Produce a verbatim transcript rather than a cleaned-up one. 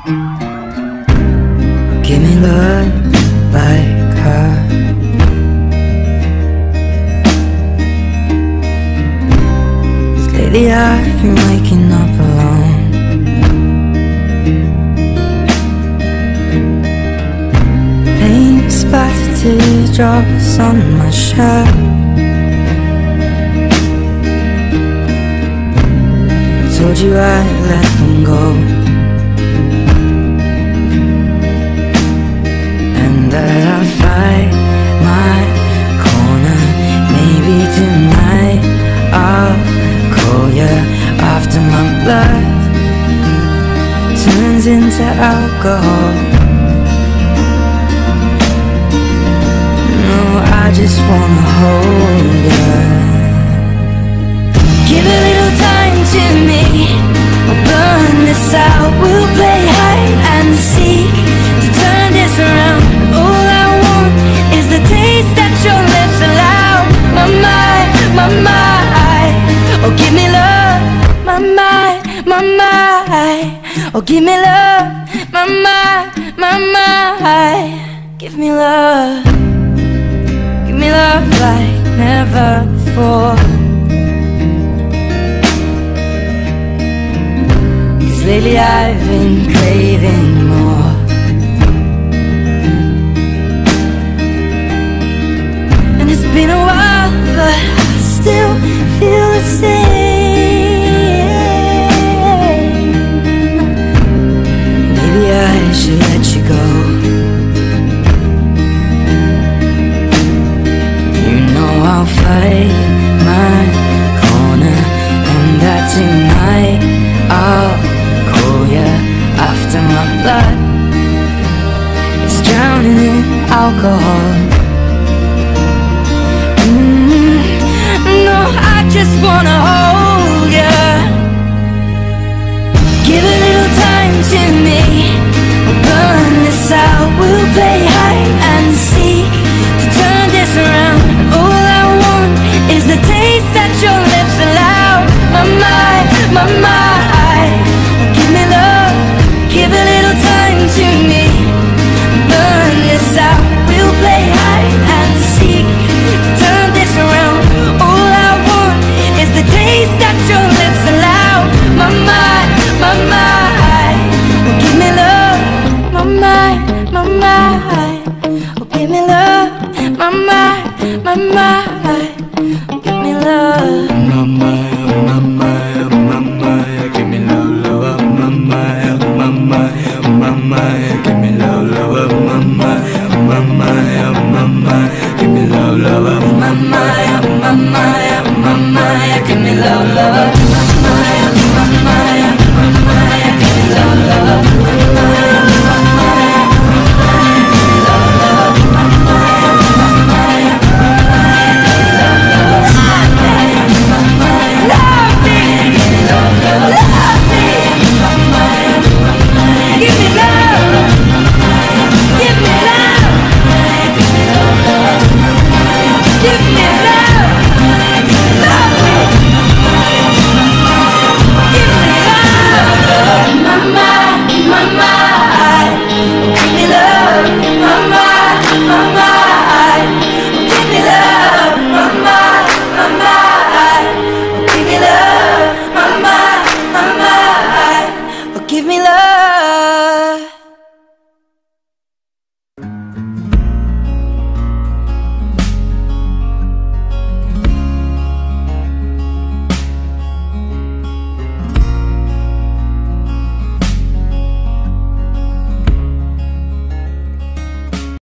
Give me love like her. Cause lately I've been waking up alone. Paint splattered teardrops on my shirt. I told you I'd let them go, that I'll fight my corner. Maybe tonight I'll call you after my blood turns into alcohol. No, I just wanna hold you. Give a little time to me, we'll burn this out. We'll play hide and seek to turn this around. All I want is the taste that your lips allow. My mind, my mind, oh give me love. My mind, my mind, oh give me love. My mind, my mind, give me love. Give me love like never before. Cause lately I've been craving more. It's been a while, but I still feel the same. Maybe I should let you go. You know I'll fight my corner, and that tonight I'll call you after my blood is drowning in alcohol. I just wanna hold you. Give a little time to me, we'll burn this out. We'll play hide and seek to turn this around. All I want is the taste that your lips allow. My mind, my mind, give me love. Give a little time to me, burn this out. We'll play hide and seek to turn this around. The taste that your lips allow. My mind, my mind, oh give me love. My mind, my mind, oh give me love. My mind, my mind, oh give me love. My mind, my mind, my mind, give me love, love. My mind, my mind, my mind, give me love, love. My mind, my mind, my mind, give me love, love. My mind, my mind, my mind, give me love, love. My mind, my mind, my mind, give me love, love. My mind, my mind, my mind, give me love, love. My mind, my mind, my mind, give me love, love. My mind, my mind, love me, give me love, love. Love me, my mind, my mind, give me love. Give me love, give me love, love. Give me love. Love me. Give me love. My mind, my mind. Give me love. My mind, my mind. Give me love. My mind, my mind. Give me love. My mind, my mind. Give me love.